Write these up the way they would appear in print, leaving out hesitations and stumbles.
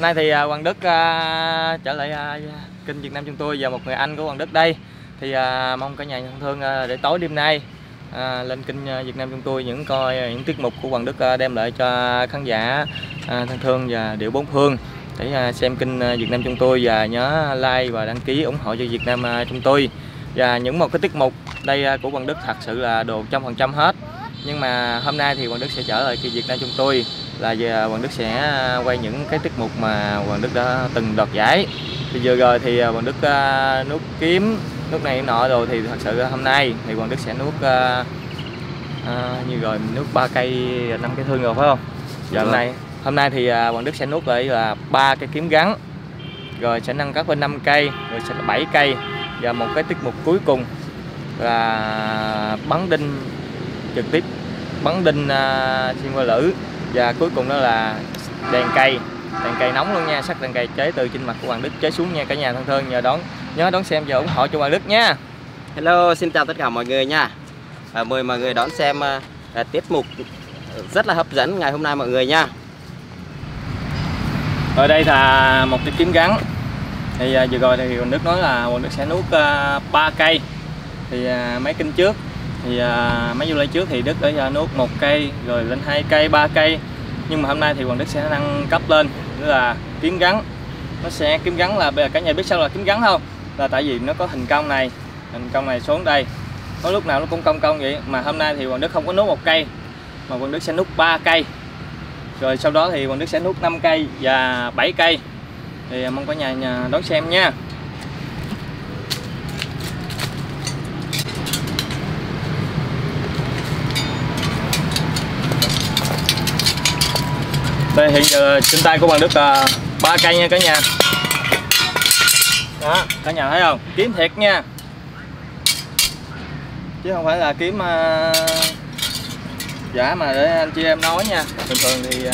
Nay thì Hoàng Đức trở lại kênh Việt Nam chúng tôi và một người anh của Hoàng Đức đây. Thì mong cả nhà thân thương để tối đêm nay lên kênh Việt Nam chúng tôi coi những tiết mục của Hoàng Đức đem lại cho khán giả thân thương và điệu bốn phương để xem kênh Việt Nam chúng tôi, và nhớ like và đăng ký ủng hộ cho Việt Nam chúng tôi. Và một cái tiết mục đây của Hoàng Đức thật sự là đồ 100% hết. Nhưng mà hôm nay thì Hoàng Đức sẽ trở lại kênh Việt Nam chúng tôi là về Hoàng Đức sẽ quay những cái tiết mục mà Hoàng Đức đã từng đoạt giải. Thì vừa rồi thì Hoàng Đức nuốt kiếm, nước này nọ rồi, thì thật sự hôm nay thì Hoàng Đức sẽ nuốt như rồi nuốt 3 cây 5 cây thương rồi phải không? Giờ hôm nay thì Hoàng Đức sẽ nuốt lại là 3 cây kiếm gắn, rồi sẽ nâng cấp lên 5 cây, rồi sẽ là 7 cây, và một cái tiết mục cuối cùng là bắn đinh trực tiếp, bắn đinh xuyên qua lưỡi, và cuối cùng đó là đèn cây nóng luôn nha, sắc đèn cây chế từ trên mặt của Hoàng Đức chế xuống nha cả nhà thân thương. Nhớ đón xem và ủng hộ cho Hoàng Đức nha. Hello, xin chào tất cả mọi người nha. Mời mọi người đón xem tiết mục rất là hấp dẫn ngày hôm nay mọi người nha. Ở đây là một cái kiếm gắn. Thì vừa rồi thì Hoàng Đức nói là Hoàng Đức sẽ nuốt 3 cây. Thì mấy kênh trước thì mấy video trước thì Đức đã nuốt 1 cây, rồi lên 2 cây, 3 cây. Nhưng mà hôm nay thì Hoàng Đức sẽ nâng cấp lên, nữa là kiếm gắn. Nó sẽ kiếm gắn là bây giờ cả nhà biết sao là kiếm gắn không? Là tại vì nó có hình cong này xuống đây. Có lúc nào nó cũng cong vậy, mà hôm nay thì Hoàng Đức không có nuốt 1 cây mà Hoàng Đức sẽ nuốt 3 cây. Rồi sau đó thì Hoàng Đức sẽ nuốt 5 cây và 7 cây. Thì mong cả nhà đón xem nha. Đây hiện giờ trên tay của Hoàng Đức 3 cây nha cả nhà. Đó, cả nhà thấy không? Kiếm thiệt nha, chứ không phải là kiếm giả mà để anh chị em nói nha. Bình thường thì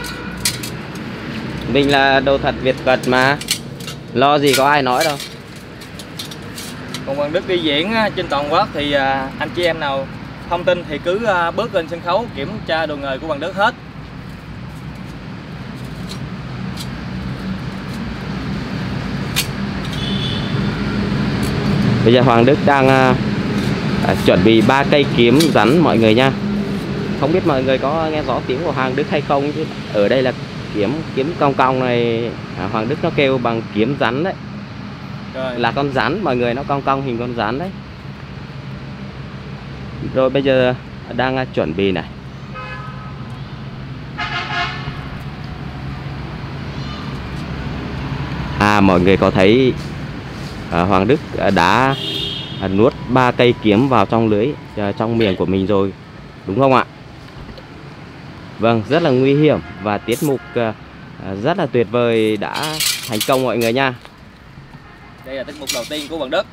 mình là đồ thật Việt Cật mà, lo gì có ai nói đâu. Còn Hoàng Đức đi diễn trên toàn quốc thì anh chị em nào không tin thì cứ bước lên sân khấu kiểm tra đồ nghề của Hoàng Đức hết. Bây giờ Hoàng Đức đang chuẩn bị 3 cây kiếm rắn mọi người nha. Không biết mọi người có nghe rõ tiếng của Hoàng Đức hay không, chứ ở đây là kiếm cong này, Hoàng Đức nó kêu bằng kiếm rắn đấy. Rồi. Là con rắn mọi người, nó cong hình con rắn đấy. Rồi bây giờ đang chuẩn bị này. Mọi người có thấy Hoàng Đức đã nuốt 3 cây kiếm vào trong lưới, trong miệng của mình rồi, đúng không ạ? Vâng, rất là nguy hiểm và tiết mục rất là tuyệt vời đã thành công mọi người nha. Đây là tiết mục đầu tiên của Hoàng Đức.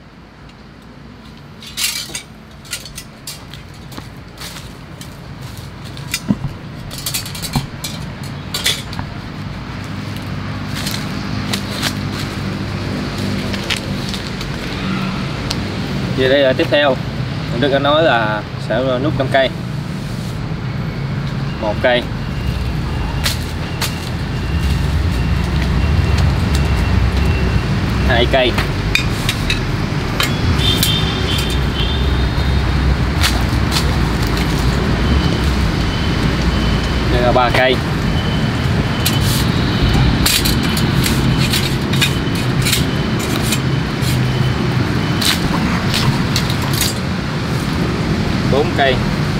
Vì đây là tiếp theo, Hoàng Đức đã nói là sẽ nuốt 5 cây. 1 cây, 2 cây, 3 cây, 4 cây,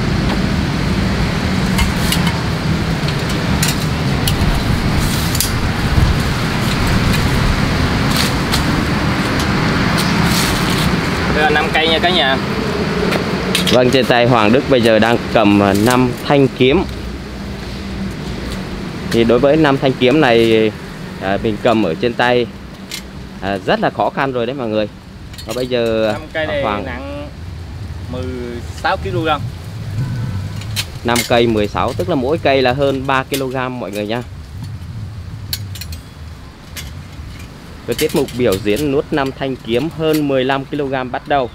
5 cây nha cả nhà. Vâng, trên tay Hoàng Đức bây giờ đang cầm 5 thanh kiếm. Thì đối với 5 thanh kiếm này mình cầm ở trên tay rất là khó khăn rồi đấy mọi người. Và bây giờ 5 cây này nặng 16 kg. 5 cây 16, tức là mỗi cây là hơn 3 kg mọi người nha. Với tiết mục biểu diễn nuốt 5 thanh kiếm hơn 15 kg bắt đầu.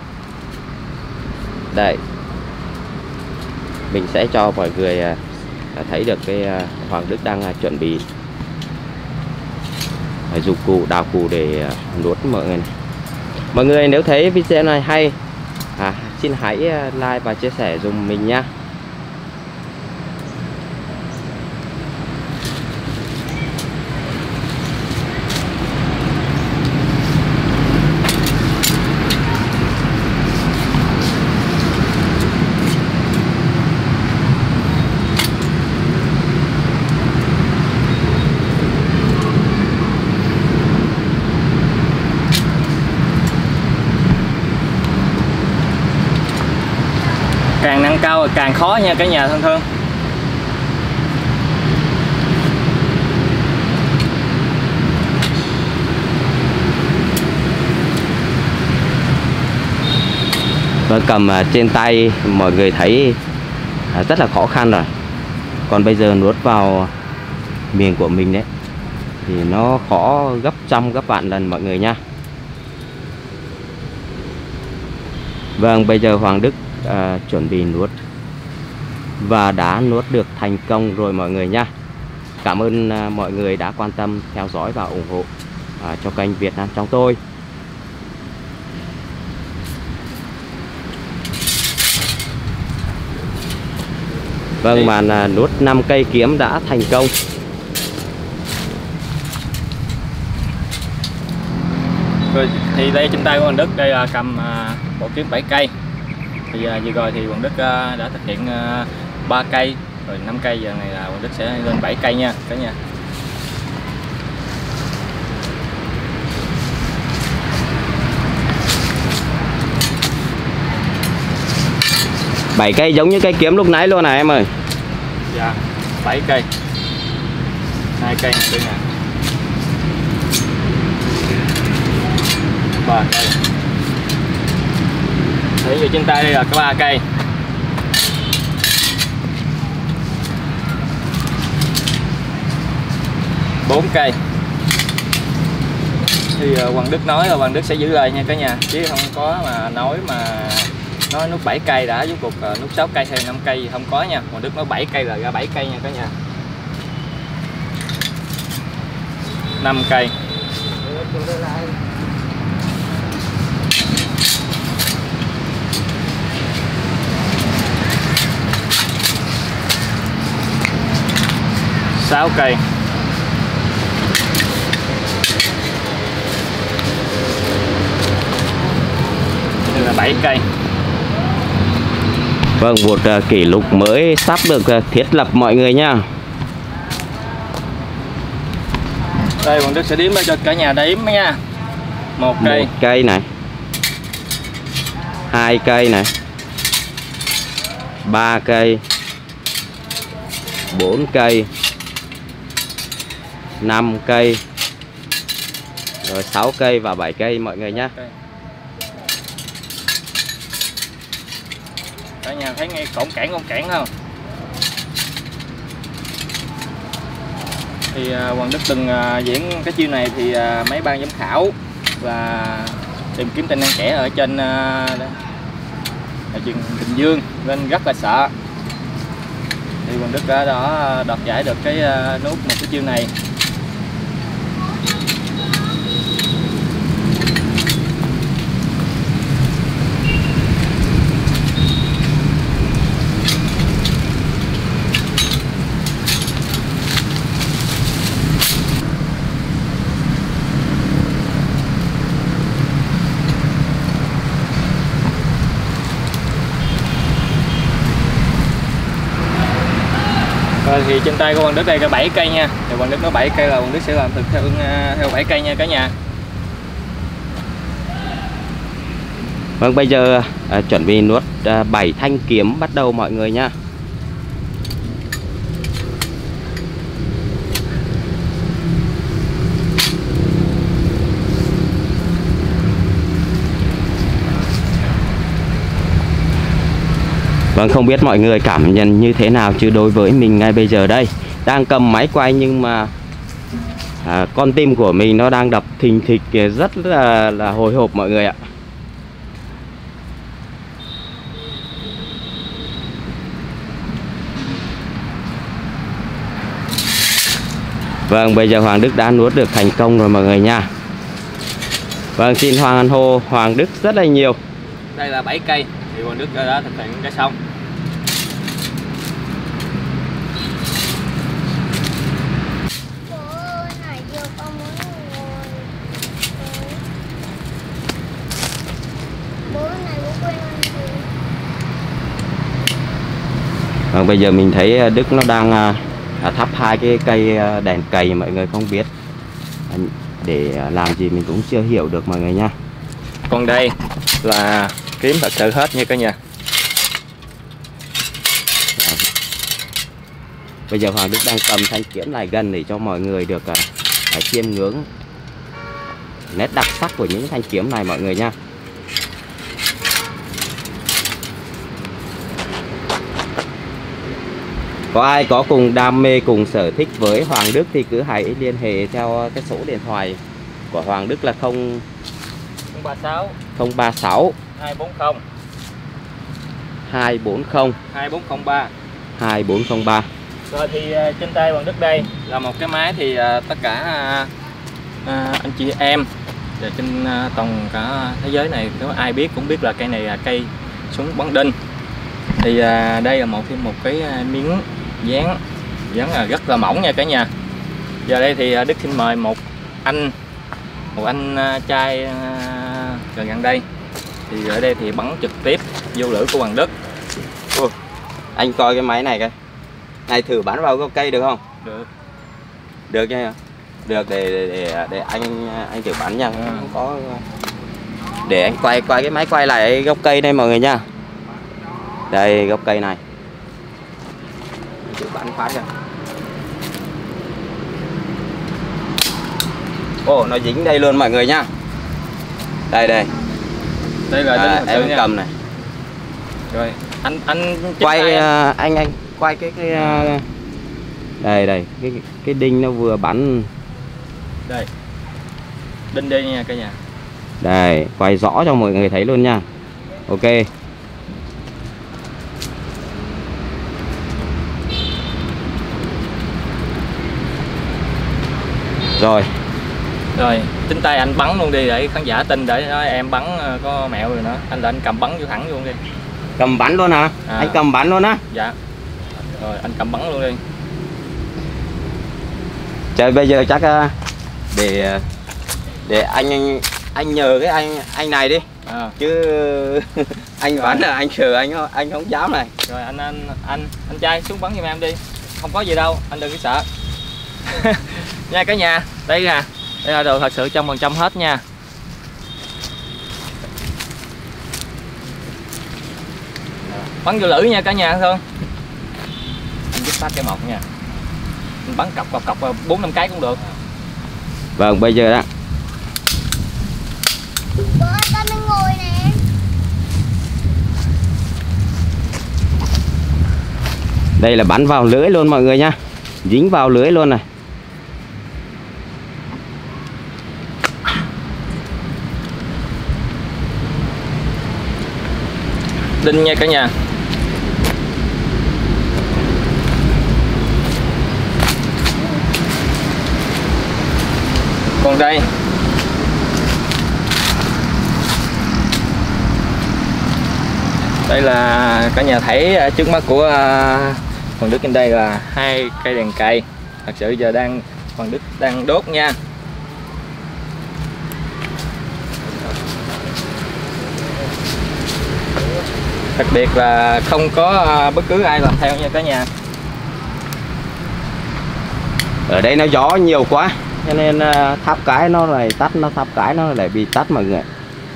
Đây, mình sẽ cho mọi người thấy được cái Hoàng Đức đang chuẩn bị dụng cụ đào cụ để nuốt mọi người này. Mọi người nếu thấy video này hay xin hãy like và chia sẻ dùm mình nha. Càng nâng cao càng khó nha cả nhà thân thương. Và cầm trên tay mọi người thấy rất là khó khăn rồi. Còn bây giờ nuốt vào miệng của mình đấy thì nó khó gấp trăm gấp vạn lần mọi người nha. Vâng, bây giờ Hoàng Đức chuẩn bị nuốt và đã nuốt được thành công rồi mọi người nha. Cảm ơn mọi người đã quan tâm theo dõi và ủng hộ cho kênh Việt Nam Trong Tôi. Vâng, màn nuốt 5 cây kiếm đã thành công. Rồi thì đây trên tay của Hoàng Đức đây là cầm bộ kiếm 7 cây. Thì vừa rồi thì Hoàng Đức đã thực hiện 3 cây rồi 5 cây, giờ này là Hoàng Đức sẽ lên 7 cây nha cả nhà. Bảy cây giống như cây kiếm lúc nãy luôn này em ơi. Dạ, 7 cây. 2 cây này đây nè. 3 cây. Thế giờ trên tay đây là có 3 cây. 4 cây. Thì Hoàng Đức nói là Hoàng Đức sẽ giữ lời nha cả nhà, chứ không có mà nói mà nói nút 7 cây đã với cuộc nút 6 cây hay 5 cây gì không có nha. Hoàng Đức nói 7 cây là ra 7 cây nha cả nhà. 5 cây. Sáu cây. Đây là 7 cây. Vâng, một kỷ lục mới sắp được thiết lập mọi người nha. Đây Hoàng Đức sẽ đếm cho cả nhà đếm nha. 1 cây. 1 cây này. 2 cây này. 3 cây. 4 cây. 5 cây. Rồi 6 cây và 7 cây mọi người nhé. Cả nhà thấy ngay cổng cản không? Thì Hoàng Đức từng diễn cái chiêu này thì mấy ban giám khảo và tìm kiếm tài năng trẻ ở trên trường Bình Dương nên rất là sợ. Thì Hoàng Đức đã đoạt giải được cái nút một cái chiêu này. Thì trên tay của Hoàng Đức đây là 7 cây nha. Thì Hoàng Đức nói 7 cây là Hoàng Đức sẽ làm thực theo 7 cây nha cả nhà. Vâng, bây giờ chuẩn bị nuốt 7 thanh kiếm bắt đầu mọi người nha. Vâng, không biết mọi người cảm nhận như thế nào, chứ đối với mình ngay bây giờ đây đang cầm máy quay nhưng mà con tim của mình nó đang đập thình thịch rất là hồi hộp mọi người ạ. Vâng, bây giờ Hoàng Đức đã nuốt được thành công rồi mọi người nha. Vâng, xin hoan hô Hoàng Đức rất là nhiều. Đây là 7 cây thì Hoàng Đức đã thực hiện cái xong. Vâng, bây giờ mình thấy Đức nó đang thắp 2 cái cây đèn cầy, mọi người không biết để làm gì mình cũng chưa hiểu được mọi người nha. Còn đây là kiếm thật sự hết nha cả nhà. Bây giờ Hoàng Đức đang cầm thanh kiếm lại gần để cho mọi người được chiêm ngưỡng nét đặc sắc của những thanh kiếm này mọi người nha. Có ai có cùng đam mê, cùng sở thích với Hoàng Đức thì cứ hãy liên hệ theo cái số điện thoại của Hoàng Đức là 036 240 2403. 2403. Rồi thì trên tay Hoàng Đức đây là một cái máy thì tất cả anh chị em trên toàn cả thế giới này có ai biết cũng biết là cây này là cây súng bắn đinh. Thì đây là một cái miếng dán là rất là mỏng nha cả nhà. Giờ đây thì Đức xin mời một anh trai gần đây thì ở đây thì bắn trực tiếp vô lưỡi của Hoàng Đức. Anh coi cái máy này coi. Này thử bắn vào gốc cây được không? Được. Được nha. Được, để anh thử bắn nha. Không có. Để anh quay cái máy quay lại gốc cây đây mọi người nha. Đây gốc cây này. Thử bắn phát ra. Ồ, nó dính đây luôn mọi người nha. Đây. Đây là em cầm này. Rồi, anh quay anh quay cái đây cái đinh nó vừa bắn. Đây. Đinh đây nha cả nhà. Đây, quay rõ cho mọi người thấy luôn nha. Ok. Rồi, tính tay anh bắn luôn đi để khán giả tin, để nói em bắn có mẹo rồi nữa. Anh cầm bắn vô thẳng luôn đi. Cầm bắn luôn hả? Anh cầm bắn luôn á? Dạ. Rồi anh cầm bắn luôn đi. Trời, bây giờ chắc để anh nhờ cái anh này đi. Chứ anh rồi. Bắn là anh sợ anh không dám này. Rồi anh trai xuống bắn giùm em đi. Không có gì đâu, anh đừng có sợ. Nha cả nhà, đây là đồ thật sự 100% hết nha. Bắn vô lưỡi nha cả nhà thương. Anh giúp phát cái một nha. Anh bắn cọc 4-5 cái cũng được. Vâng, bây giờ đó. Đây là bắn vào lưỡi luôn mọi người nha. Dính vào lưỡi luôn này. Đinh nha cả nhà. Còn đây là cả nhà thấy trước mắt của Hoàng Đức trên đây là 2 cây đèn cày. Thật sự giờ Hoàng Đức đang đốt nha. Đặc biệt là không có bất cứ ai làm theo nha cả nhà. Ở đây nó gió nhiều quá cho nên thắp cái nó lại tắt, nó thắp cái nó lại bị tắt mọi người.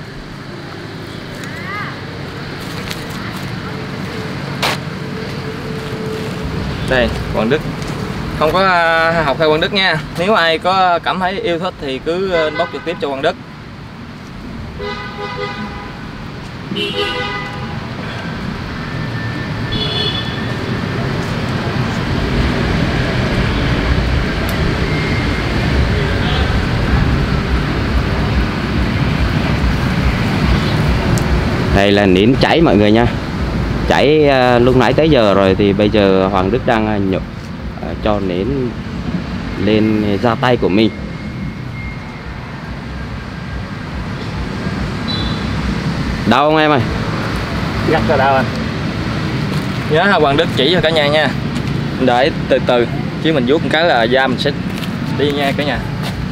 Đây, Hoàng Đức không có học theo Hoàng Đức nha. Nếu ai có cảm thấy yêu thích thì cứ inbox trực tiếp cho Hoàng Đức. Đây là nến cháy mọi người nha. Cháy lúc nãy tới giờ rồi thì bây giờ Hoàng Đức đang nhục cho nến lên da tay của mình. Đau không em ơi? Rất là đau anh. Nhớ Hoàng Đức chỉ cho cả nhà nha, để từ từ chứ mình vuốt một cái là da mình sẽ đi nha cả nhà.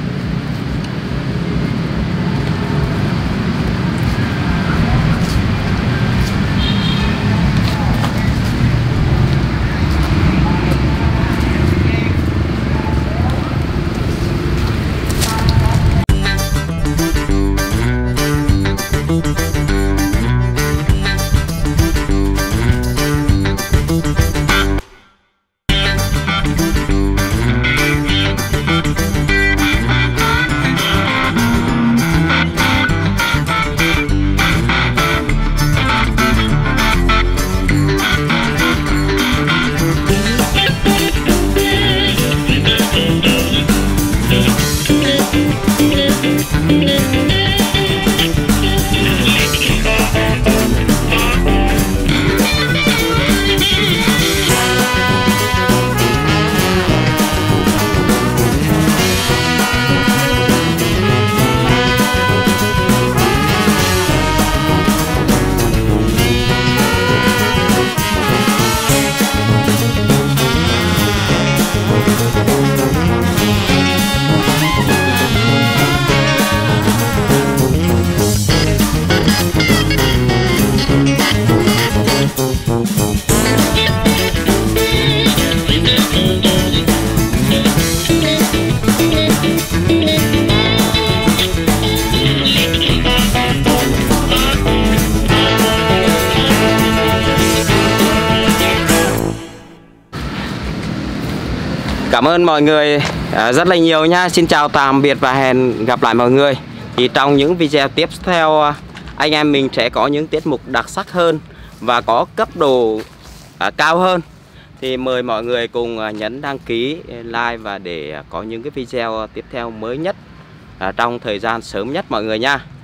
Cảm ơn mọi người rất là nhiều nha. Xin chào tạm biệt và hẹn gặp lại mọi người. Thì trong những video tiếp theo, anh em mình sẽ có những tiết mục đặc sắc hơn và có cấp độ cao hơn. Thì mời mọi người cùng nhấn đăng ký, like và để có những cái video tiếp theo mới nhất trong thời gian sớm nhất mọi người nha.